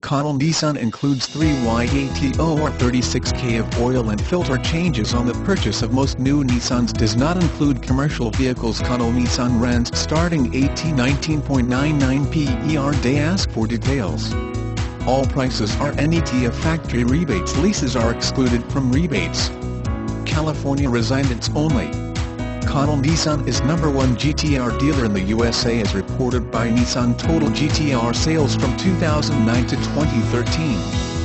Connell Nissan includes 3 YATO or 36K of oil and filter changes on the purchase of most new Nissans. Does not include commercial vehicles. Connell Nissan rents starting $19.99 per. Ask for details. All prices are net of factory rebates. Leases are excluded from rebates. California residents only. Connell Nissan is #1 GTR dealer in the USA as reported by Nissan. Total GTR sales from 2009 to 2013.